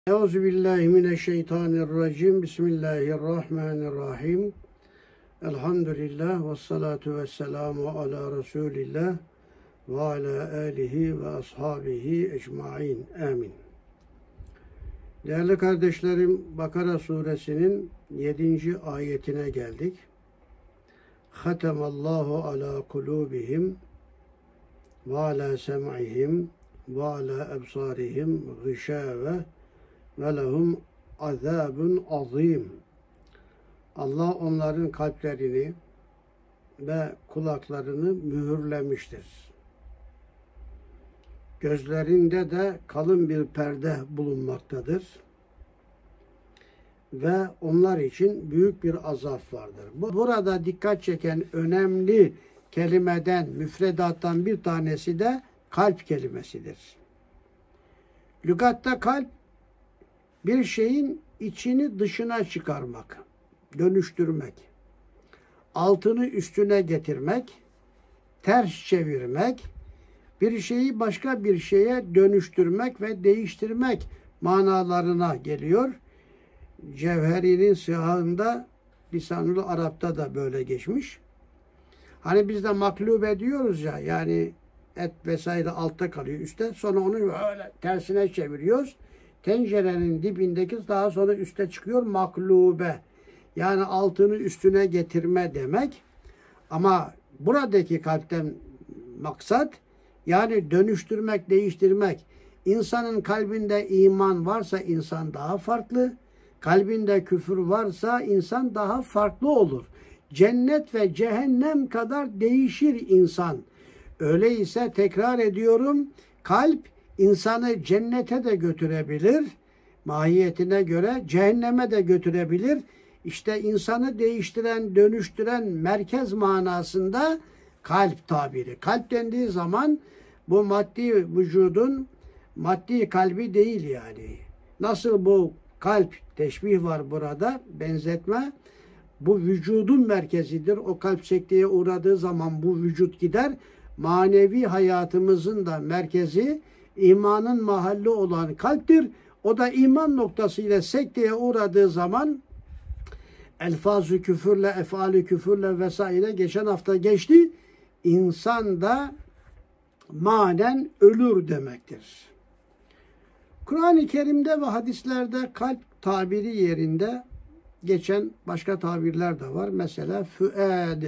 Euzubillahimineşşeytanirracim. Bismillahirrahmanirrahim. Elhamdülillah ve salatu ve selamu ala Resulillah ve ala alihi ve ashabihi ecmain. Amin. Değerli kardeşlerim, Bakara suresinin 7. ayetine geldik. Hatemallahu ala kulubihim ve ala sem'ihim ve ala ebsarihim gışâve ve lehum azabun azim. Allah onların kalplerini ve kulaklarını mühürlemiştir. Gözlerinde de kalın bir perde bulunmaktadır. Ve onlar için büyük bir azap vardır. Burada dikkat çeken önemli kelimeden, müfredattan bir tanesi de kalp kelimesidir. Lügatta kalp, bir şeyin içini dışına çıkarmak, dönüştürmek, altını üstüne getirmek, ters çevirmek, bir şeyi başka bir şeye dönüştürmek ve değiştirmek manalarına geliyor. Cevheri'nin sihahında, Lisanul Arap'ta da böyle geçmiş. Hani biz de maklube diyoruz ya, yani et vesaire altta kalıyor üstte, sonra onu böyle tersine çeviriyoruz. Tencerenin dibindeki daha sonra üste çıkıyor, maklube. Yani altını üstüne getirme demek. Ama buradaki kalpten maksat, yani dönüştürmek, değiştirmek. İnsanın kalbinde iman varsa insan daha farklı. Kalbinde küfür varsa insan daha farklı olur. Cennet ve cehennem kadar değişir insan. Öyleyse tekrar ediyorum, kalp insanı cennete de götürebilir, mahiyetine göre cehenneme de götürebilir. İşte insanı değiştiren, dönüştüren merkez manasında kalp tabiri. Kalp dendiği zaman bu maddi vücudun maddi kalbi değil yani. Nasıl bu kalp, teşbih var burada, benzetme. Bu vücudun merkezidir. O kalp sekteye uğradığı zaman bu vücut gider. Manevi hayatımızın da merkezi, imanın mahalli olan kalptir. O da iman noktasıyla sekteye uğradığı zaman elfaz-ı küfürle, efal-i küfürle vesaire geçen hafta geçti. İnsan da manen ölür demektir. Kur'an-ı Kerim'de ve hadislerde kalp tabiri yerinde geçen başka tabirler de var. Mesela füed.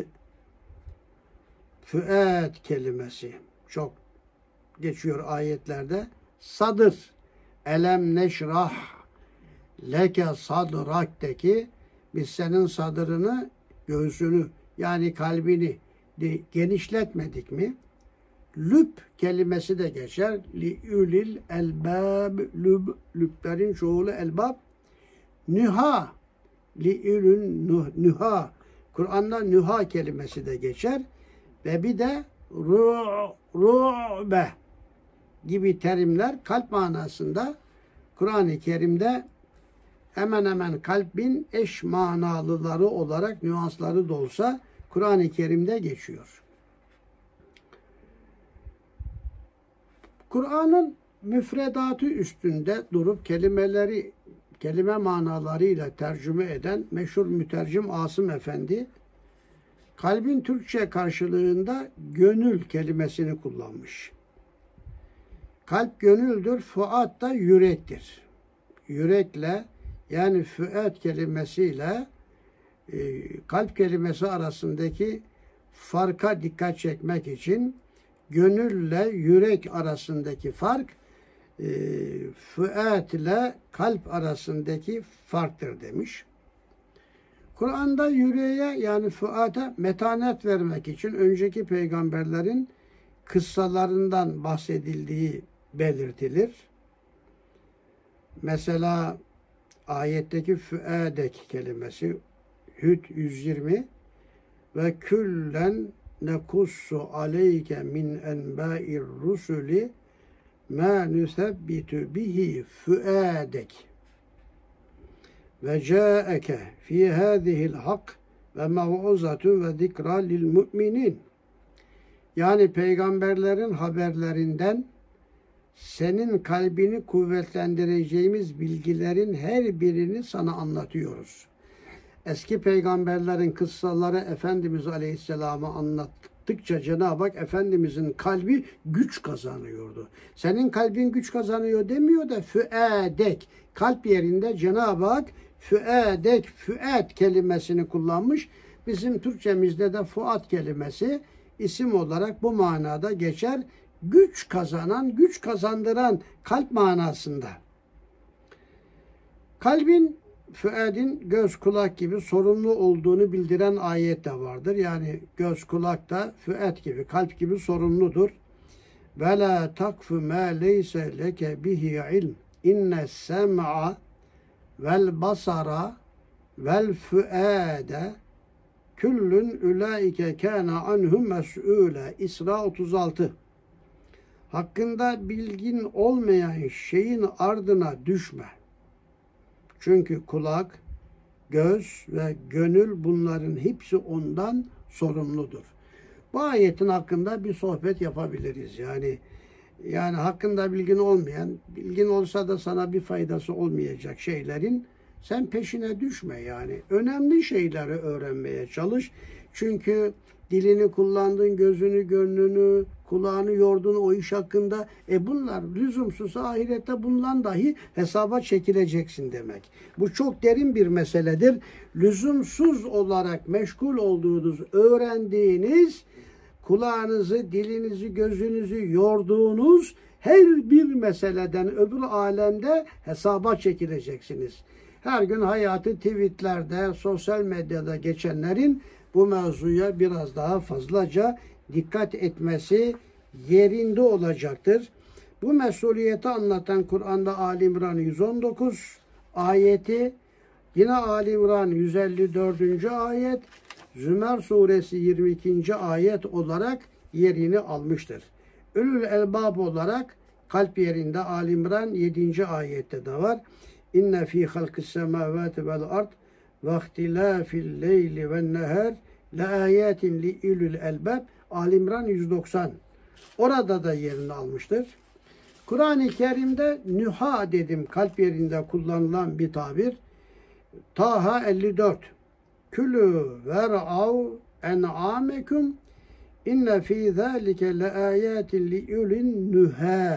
Füed kelimesi çok geçiyor ayetlerde. Sadır. Elem neşrah leke sadrakteki, biz senin sadrını, göğsünü yani kalbini genişletmedik mi? Lüb kelimesi de geçer. Li'ülil elbab, lüblerin çoğulu elbab. Nüha, li'ülün nüha. Kur'an'da nüha kelimesi de geçer. Ve bir de ru'be gibi terimler kalp manasında Kur'an-ı Kerim'de hemen hemen kalbin eş manalıları olarak nüansları da olsa Kur'an-ı Kerim'de geçiyor. Kur'an'ın müfredatı üstünde durup kelimeleri, kelime manalarıyla tercüme eden meşhur mütercim Asım Efendi, kalbin Türkçe karşılığında gönül kelimesini kullanmış. Kalp gönüldür, fuat da yürektir. Yürekle, yani füat kelimesiyle kalp kelimesi arasındaki farka dikkat çekmek için gönülle yürek arasındaki fark, füat ile kalp arasındaki farktır demiş. Kur'an'da yüreğe, yani füata metanet vermek için önceki peygamberlerin kıssalarından bahsedildiği belirtilir. Mesela ayetteki füadek kelimesi Hud 120 ve küllen nekussu aleyke min enbâir rusuli mâ nusebbitu bihi füadek ve câeke fî hâzihil hak ve mev'uzatun ve zikra lil mu'minin. Yani peygamberlerin haberlerinden senin kalbini kuvvetlendireceğimiz bilgilerin her birini sana anlatıyoruz. Eski peygamberlerin kıssaları Efendimiz Aleyhisselam'a anlattıkça Cenab-ı Hak Efendimizin kalbi güç kazanıyordu. Senin kalbin güç kazanıyor demiyor da füedek, kalp yerinde Cenab-ı Hak füedek, füed kelimesini kullanmış. Bizim Türkçemizde de fuat kelimesi isim olarak bu manada geçer. Güç kazanan, güç kazandıran kalp manasında. Kalbin, füedin göz kulak gibi sorumlu olduğunu bildiren ayet de vardır. Yani göz kulak da füed gibi, kalp gibi sorumludur. Ve la takfu ma leyse leke bihi ilm. İnne sem'a vel basara vel füede küllün ulaike kana anhum mes'ule. İsra 36. Hakkında bilgin olmayan şeyin ardına düşme. Çünkü kulak, göz ve gönül bunların hepsi ondan sorumludur. Bu ayetin hakkında bir sohbet yapabiliriz. Yani hakkında bilgin olmayan, bilgin olsa da sana bir faydası olmayacak şeylerin sen peşine düşme yani. Önemli şeyleri öğrenmeye çalış. Çünkü dilini kullandın, gözünü, gönlünü, kulağını yordun o iş hakkında. Bunlar lüzumsuz, ahirette bundan dahi hesaba çekileceksin demek. Bu çok derin bir meseledir. Lüzumsuz olarak meşgul olduğunuz, öğrendiğiniz, kulağınızı, dilinizi, gözünüzü yorduğunuz her bir meseleden öbür alemde hesaba çekileceksiniz. Her gün hayatı tweetlerde, sosyal medyada geçenlerin bu mevzuya biraz daha fazlaca dikkat etmesi yerinde olacaktır. Bu mesuliyeti anlatan Kur'an'da Ali İmran 119 ayeti, yine Ali İmran 154. ayet, Zümer suresi 22. ayet olarak yerini almıştır. Ülül elbab olarak kalp yerinde Ali İmran 7. ayette de var. İnne fî halkis semâvâti vel ard ve ihtilâfil leyli ven nehâr le âyâtin li ülül elbab. Ali İmran 190. Orada da yerini almıştır. Kur'an-ı Kerim'de nüha dedim, kalp yerinde kullanılan bir tabir. Taha 54. Külü ver'av en'âmekum inne fî zâlike le âyâtin li ülün nühâ.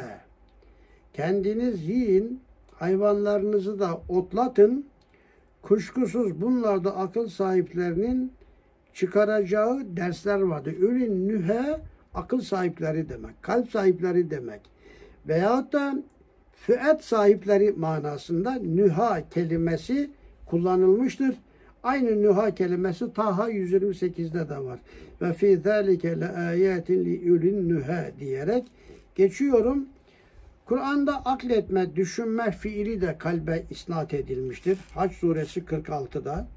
Kendiniz yiyin, hayvanlarınızı da otlatın. Kuşkusuz bunlarda akıl sahiplerinin çıkaracağı dersler vardır. Ülün nühe akıl sahipleri demek, kalp sahipleri demek. Veyahut da füet sahipleri manasında nüha kelimesi kullanılmıştır. Aynı nüha kelimesi Taha 128'de de var. Ve fî zâlike le âyâtin li ülün nühe diyerek geçiyorum. Kur'an'da akletme, düşünme fiili de kalbe isnat edilmiştir. Hac suresi 46'da.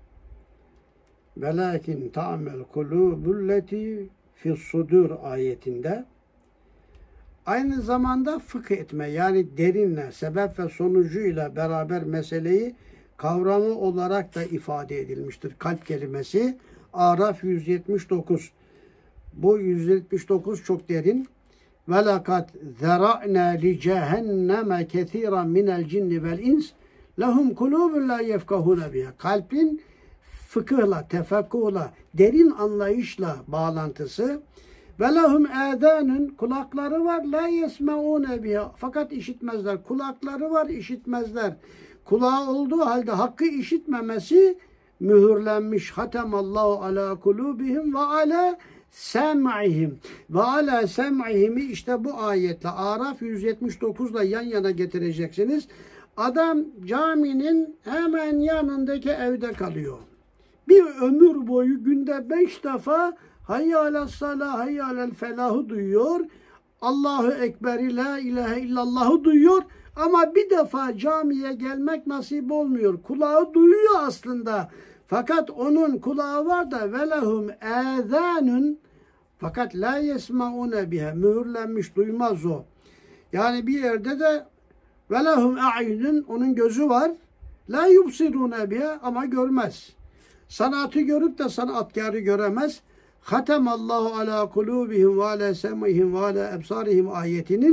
Velakin ta'mel kulubulleti fis sudur ayetinde. Aynı zamanda fıkh etme, yani derinle, sebep ve sonucuyla beraber meseleyi kavramı olarak da ifade edilmiştir. Kalp kelimesi Araf 179. Bu 179 çok derin. وَلَقَدْ ذَرَعْنَا لِجَهَنَّمَ كَثِيرًا مِنَ الْجِنِّ وَالْاِنْسِ لَهُمْ قُلُوبٌ لَا يَفْقَهُونَ بِهَا. Kalbin fıkıhla, tefekkuhla, derin anlayışla bağlantısı. وَلَهُمْ اَذَانٌ, kulakları var, لَا يَسْمَعُونَ بِهَا, fakat işitmezler. Kulakları var, işitmezler. Kulağı olduğu halde hakkı işitmemesi mühürlenmiş. Hatemallahu ala kulubihim ve ala sem'ihim. Ve ala sem'ihimi işte bu ayetle Araf 179'la yan yana getireceksiniz. Adam caminin hemen yanındaki evde kalıyor. Bir ömür boyu günde 5 defa hayy alel salah, hayy alel felahı duyuyor. Allahu Ekber'i, la ilahe illallah'ı duyuyor. Ama bir defa camiye gelmek nasip olmuyor. Kulağı duyuyor aslında. Fakat onun kulağı var da velehum âzânun, fakat la yesmaune biha, mühürlenmiş, duymaz o. Yani bir yerde de velehum a'yunun, onun gözü var. La yubsirune biha, ama görmez. Sanatı görüp de sanatkarı göremez. Hatemallahu ala kulubihim ve ala semihim ve ala ebsarihim ayetinin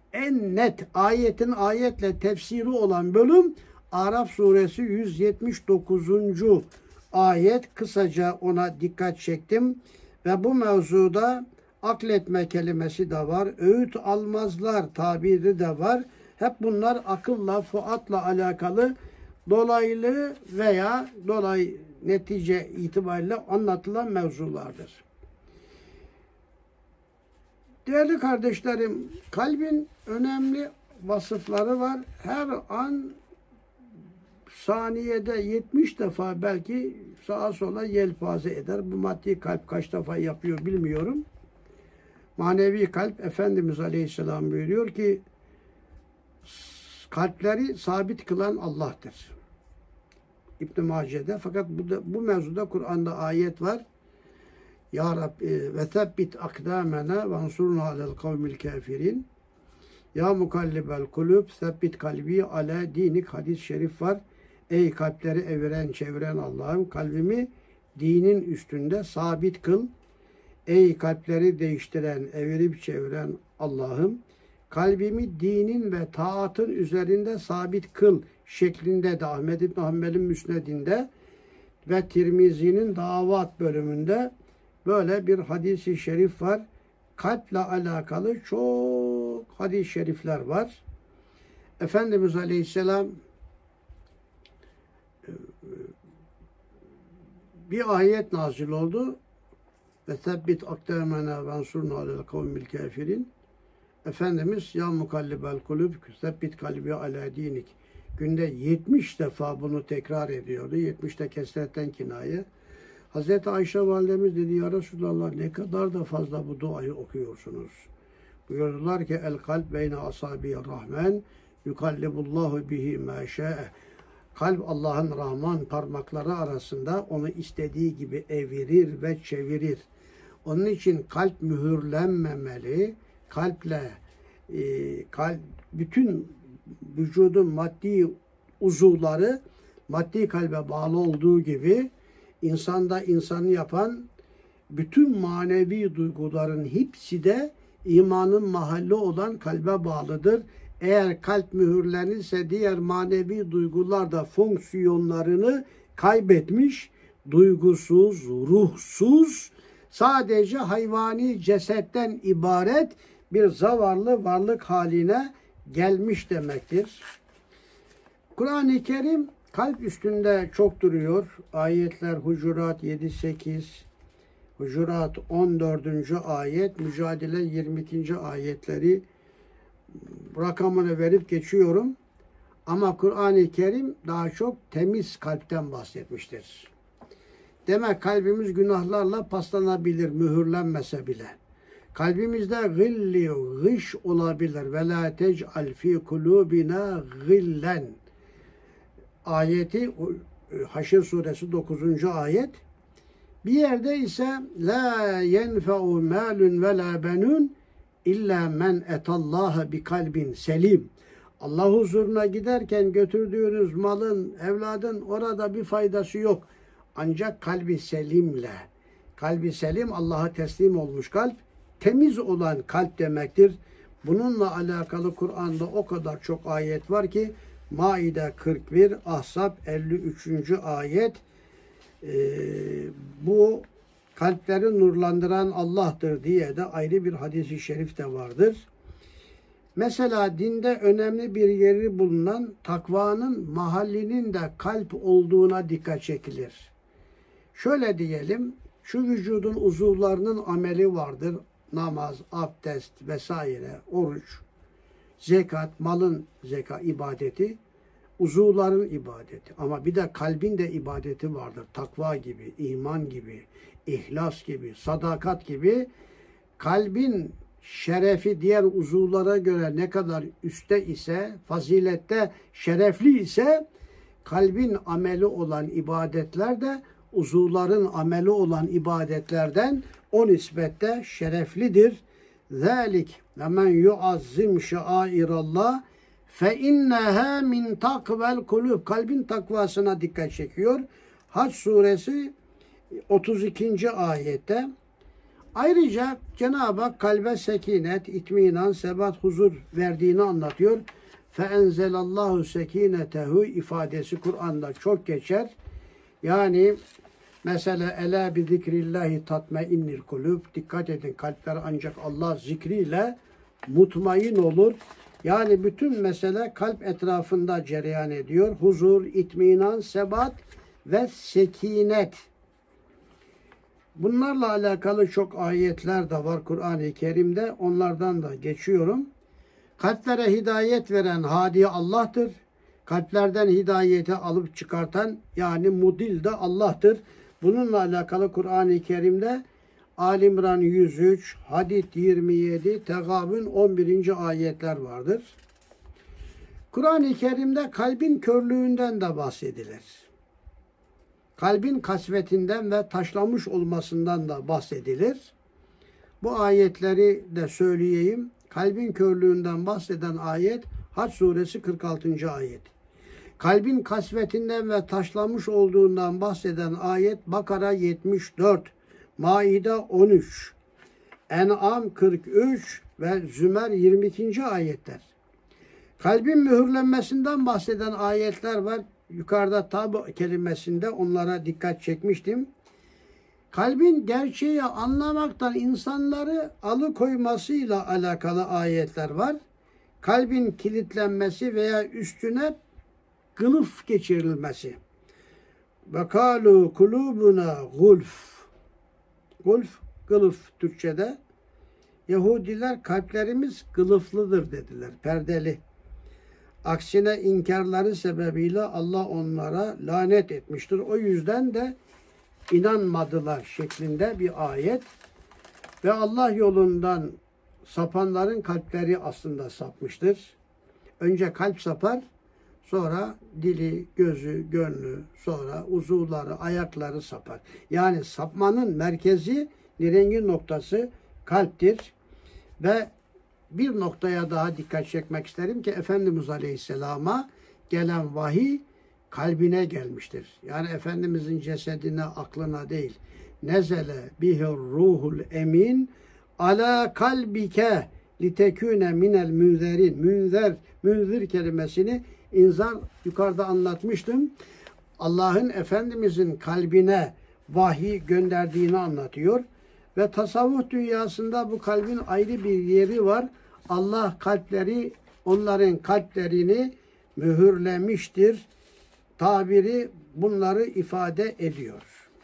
en net ayetin ayetle tefsiri olan bölüm Araf suresi 179. ayet. Kısaca ona dikkat çektim. Ve bu mevzuda akletme kelimesi de var. Öğüt almazlar tabiri de var. Hep bunlar akılla, fuatla alakalı dolaylı veya netice itibariyle anlatılan mevzulardır. Değerli kardeşlerim, kalbin önemli vasıfları var. Her an saniyede 70 defa belki sağa sola yelpaze eder. Bu maddi kalp kaç defa yapıyor bilmiyorum. Manevi kalp Efendimiz Aleyhisselam buyuruyor ki kalpleri sabit kılan Allah'tır. İbn-i Mace'de. Fakat bu mevzuda Kur'an'da ayet var. Ya Rabbi ve tebbit akdamena ve ansurna alel kavmil kafirin. Ya mukallibel kulub tebbit kalbi ala dinik hadis-i şerif var. Ey kalpleri eviren çeviren Allah'ım kalbimi dinin üstünde sabit kıl. Ey kalpleri değiştiren, evirip çeviren Allah'ım kalbimi dinin ve taatın üzerinde sabit kıl şeklinde de Ahmed İbn Hanbel'in müsnedinde ve Tirmizi'nin davat bölümünde böyle bir hadis-i şerif var. Kalple alakalı çok hadis-i şerifler var. Efendimiz Aleyhisselam bir ayet nazil oldu. Ve tebbit akdamena ve ansurna alel kavmil kafirin. Efendimiz ya mukallibel kulub tebbit kalbi ala dinik. Günde 70 defa bunu tekrar ediyordu. 70 de kesretten kinaye. Hazreti Ayşe validemiz dedi ya Resulallah ne kadar da fazla bu duayı okuyorsunuz. Buyurdular ki el kalp beyne asabi rahman yukallibullahu bihi ma şa'e. Kalp Allah'ın Rahman parmakları arasında onu istediği gibi evirir ve çevirir. Onun için kalp mühürlenmemeli. Kalple bütün vücudun maddi uzuvları maddi kalbe bağlı olduğu gibi insanda insanı yapan bütün manevi duyguların hepsi de imanın mahalli olan kalbe bağlıdır. Eğer kalp mühürlenirse diğer manevi duygular da fonksiyonlarını kaybetmiş, duygusuz, ruhsuz, sadece hayvani cesetten ibaret bir zavallı varlık haline gelmiş demektir. Kur'an-ı Kerim kalp üstünde çok duruyor. Ayetler Hucurat 7-8, Hucurat 14. ayet, Mücadele 22. ayetleri rakamını verip geçiyorum. Ama Kur'an-ı Kerim daha çok temiz kalpten bahsetmiştir. Demek kalbimiz günahlarla paslanabilir, mühürlenmese bile. Kalbimizde gilli, gış olabilir. Ve la tec'al fi kulubina gillen. Ayeti Haşr suresi 9. ayet. Bir yerde ise la yenfe'u malun ve la benun illa men etallaha bi kalbin selim. Allah huzuruna giderken götürdüğünüz malın, evladın orada bir faydası yok. Ancak kalbi selimle. Kalbi selim Allah'a teslim olmuş kalp. Temiz olan kalp demektir. Bununla alakalı Kur'an'da o kadar çok ayet var ki Maide 41, Ahzab 53. ayet bu kalpleri nurlandıran Allah'tır diye de ayrı bir hadis-i şerif de vardır. Mesela dinde önemli bir yeri bulunan takvanın mahallinin de kalp olduğuna dikkat çekilir. Şöyle diyelim, şu vücudun uzuvlarının ameli vardır. Namaz, abdest vesaire, oruç, zekat, malın ibadeti, uzuvların ibadeti. Ama bir de kalbin de ibadeti vardır. Takva gibi, iman gibi, ihlas gibi, sadakat gibi. Kalbin şerefi diğer uzuvlara göre ne kadar üstte ise, fazilette şerefli ise, kalbin ameli olan ibadetler de uzuvların ameli olan ibadetlerden o nispette şereflidir. Zalik ve men yuazzim şairallah fe inneha min takvel kulub. Kalbin takvasına dikkat çekiyor. Hac suresi 32. ayette Ayrıca Cenab-ı Hak kalbe sekinet, itminan, sebat, huzur verdiğini anlatıyor. Feenzelallahu sekinetehu ifadesi Kur'an'da çok geçer. Yani mesela ela bi zikrillahi tatmainnil kulub. Dikkat edin, kalpler ancak Allah zikriyle mutmain olur. Yani bütün mesele kalp etrafında cereyan ediyor. Huzur, itminan, sebat ve sekinet. Bunlarla alakalı çok ayetler de var Kur'an-ı Kerim'de. Onlardan da geçiyorum. Kalplere hidayet veren hadi Allah'tır. Kalplerden hidayeti alıp çıkartan yani mudil de Allah'tır. Bununla alakalı Kur'an-ı Kerim'de Ali İmran 103, Hadid 27, Tegabün 11. ayetler vardır. Kur'an-ı Kerim'de kalbin körlüğünden de bahsedilir. Kalbin kasvetinden ve taşlamış olmasından da bahsedilir. Bu ayetleri de söyleyeyim. Kalbin körlüğünden bahseden ayet Hac suresi 46. ayet. Kalbin kasvetinden ve taşlamış olduğundan bahseden ayet Bakara 74, Maide 13, En'am 43 ve Zümer 22. ayetler. Kalbin mühürlenmesinden bahseden ayetler var. Yukarıda tab kelimesinde onlara dikkat çekmiştim. Kalbin gerçeği anlamaktan insanları alıkoymasıyla alakalı ayetler var. Kalbin kilitlenmesi veya üstüne kılıf geçirilmesi. Vekalu kulubuna gulf. Gulf, kılıf Türkçe'de. Yahudiler kalplerimiz kılıflıdır dediler, perdeli. Aksine inkarları sebebiyle Allah onlara lanet etmiştir. O yüzden de inanmadılar şeklinde bir ayet. Ve Allah yolundan sapanların kalpleri aslında sapmıştır. Önce kalp sapar, sonra dili, gözü, gönlü, sonra uzuvları, ayakları sapar. Yani sapmanın merkezi, nirengi noktası kalptir. Ve bir noktaya daha dikkat çekmek isterim ki Efendimiz Aleyhisselam'a gelen vahiy kalbine gelmiştir. Yani Efendimizin cesedine, aklına değil. Nezele bihir ruhul emin ala kalbike litekune minel münzerin. Münzir kelimesini inzar yukarıda anlatmıştım. Allah'ın Efendimizin kalbine vahiy gönderdiğini anlatıyor. Ve tasavvuf dünyasında bu kalbin ayrı bir yeri var. Allah onların kalplerini mühürlemiştir. Tabiri bunları ifade ediyor.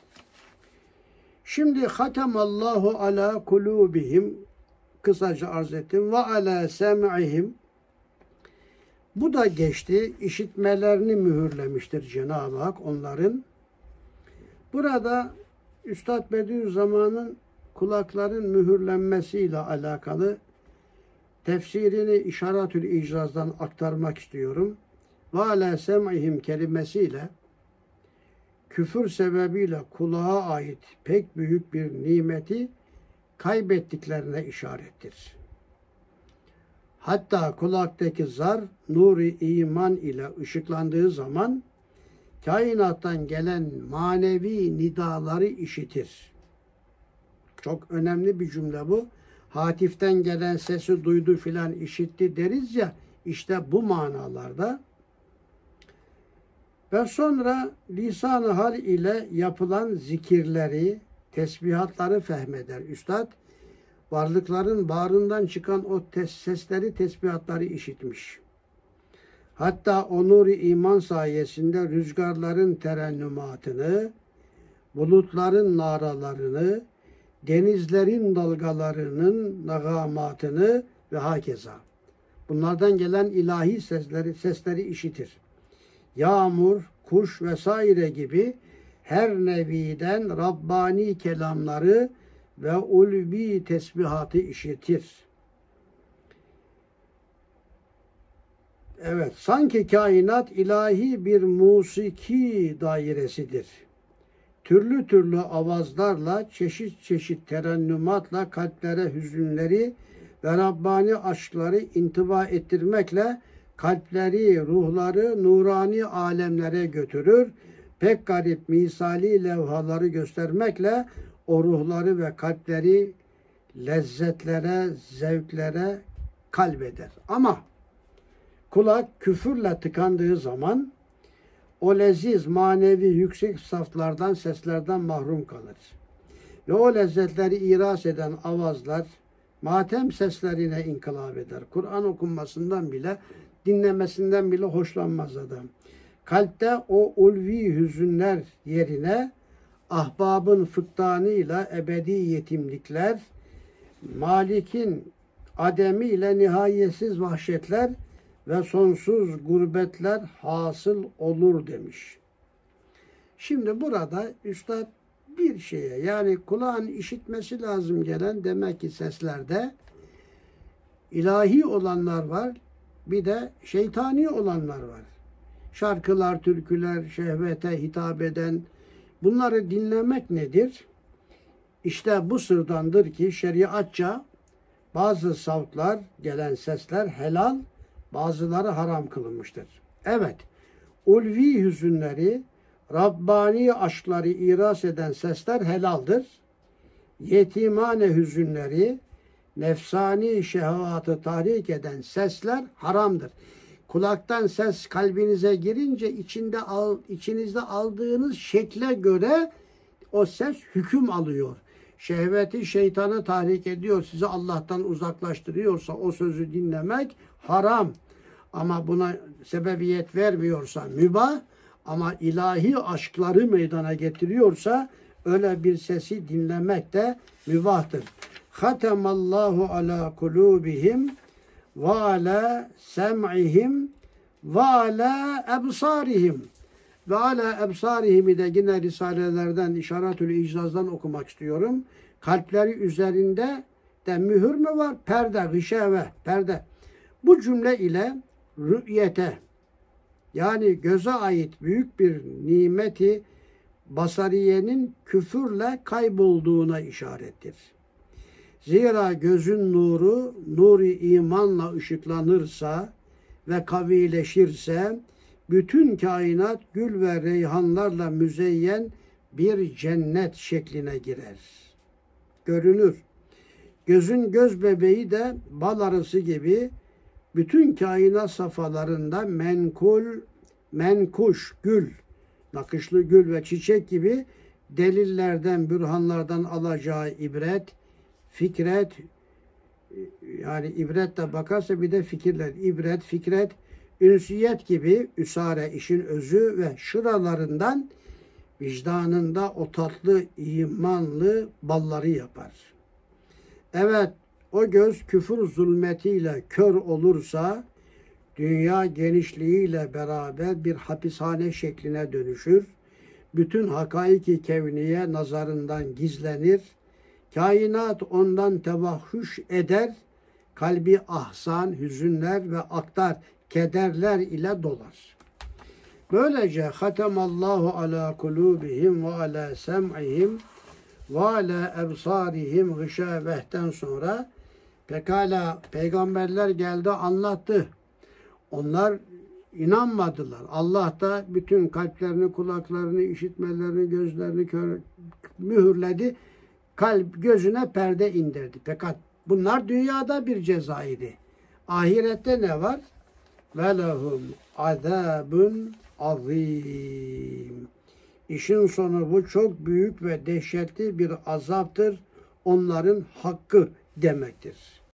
Şimdi hatemallahu ala kulubihim, kısaca arz ettim, ve ala sem'ihim, bu da geçti. İşitmelerini mühürlemiştir Cenab-ı Hak onların. Burada Üstad Bediüzzaman'ın kulakların mühürlenmesiyle alakalı tefsirini İşaretül İcaz'dan aktarmak istiyorum. Ve ala sem'ihim kelimesiyle küfür sebebiyle kulağa ait pek büyük bir nimeti kaybettiklerine işarettir. Hatta kulaktaki zar nuri iman ile ışıklandığı zaman kainattan gelen manevi nidaları işitir. Çok önemli bir cümle bu. Hatiften gelen sesi duydu filan işitti deriz ya, işte bu manalarda. Ve sonra lisan-ı hal ile yapılan zikirleri, tesbihatları fehmeder Üstad. Varlıkların bağrından çıkan o sesleri, tesbihatları işitmiş. Hatta o nur-i iman sayesinde rüzgarların terennümatını, bulutların naralarını, denizlerin dalgalarının nagamatını ve hakeza. Bunlardan gelen ilahi sesleri işitir. Yağmur, kuş vesaire gibi her neviden Rabbani kelamları ve ulvi tesbihatı işitir. Evet, sanki kainat ilahi bir musiki dairesidir. Türlü türlü avazlarla, çeşit çeşit terennümatla kalplere hüzünleri ve Rabbani aşkları intiba ettirmekle kalpleri, ruhları nurani alemlere götürür. Pek garip misali levhaları göstermekle o ruhları ve kalpleri lezzetlere, zevklere kalbeder. Ama kulak küfürle tıkandığı zaman o leziz, manevi, yüksek saflardan, seslerden mahrum kalır. Ve o lezzetleri iras eden avazlar matem seslerine inkılap eder. Kur'an okunmasından bile, dinlemesinden bile hoşlanmaz adam. Kalpte o ulvi hüzünler yerine ahbabın fıktanıyla ebedi yetimlikler, Malik'in ademiyle nihayetsiz vahşetler ve sonsuz gurbetler hasıl olur demiş. Şimdi burada Üstad bir şeye, yani kulağın işitmesi lazım gelen demek ki seslerde ilahi olanlar var, bir de şeytani olanlar var. Şarkılar, türküler, şehvete hitap eden, bunları dinlemek nedir? İşte bu sırdandır ki şeriatça bazı savtlar, gelen sesler helal, bazıları haram kılınmıştır. Evet, ulvi hüzünleri, Rabbani aşkları iras eden sesler helaldir. Yetimane hüzünleri, nefsani şehvatı tahrik eden sesler haramdır. Kulaktan ses kalbinize girince içinizde aldığınız şekle göre o ses hüküm alıyor. Şehveti, şeytanı tahrik ediyor, sizi Allah'tan uzaklaştırıyorsa o sözü dinlemek haram. Ama buna sebebiyet vermiyorsa mübah, ama ilahi aşkları meydana getiriyorsa öyle bir sesi dinlemek de mübahtır. Hatemallahu ala kulubihim ve ala sem'ihim ve ala ebsarihim ve ala ebsarihim'i de yine risalelerden, İşaretül İcaz'dan okumak istiyorum. Kalpleri üzerinde de mühür mü var? Perde, gışeve, perde. Bu cümle ile rü'yete, yani göze ait büyük bir nimeti basariyenin küfürle kaybolduğuna işarettir. Zira gözün nuru, nuri imanla ışıklanırsa ve kavileşirse, bütün kainat gül ve reyhanlarla müzeyyen bir cennet şekline girer. Görünür. Gözün göz bebeği de bal arısı gibi bütün kainat safhalarında menkuş, gül, nakışlı gül ve çiçek gibi delillerden, bürhanlardan alacağı ibret, fikret, yani ibret de bakarsa bir de fikirler, ibret, fikret, ünsiyet gibi üsare, işin özü ve şıralarından vicdanında o tatlı, imanlı balları yapar. Evet, o göz küfür zulmetiyle kör olursa, dünya genişliğiyle beraber bir hapishane şekline dönüşür. Bütün hakaiki kevniye nazarından gizlenir. Kainat ondan tevahhüş eder. Kalbi ahsan, hüzünler ve aktar, kederler ile dolar. Böylece hatemallahu ala kulubihim ve ala sem'ihim ve ala ebsarihim gışavehten sonra pekala peygamberler geldi, anlattı. Onlar inanmadılar. Allah da bütün kalplerini, kulaklarını, işitmelerini, gözlerini mühürledi. Kalp gözüne perde indirdi. Fakat bunlar dünyada bir cezaydı. Ahirette ne var? Ve lehum azabun azim. İşin sonu bu çok büyük ve dehşetli bir azaptır. Onların hakkı demektir.